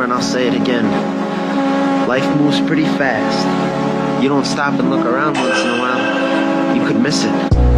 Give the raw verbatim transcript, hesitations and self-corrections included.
and I'll say it again. Life moves pretty fast. You don't stop and look around once in a while, you could miss it.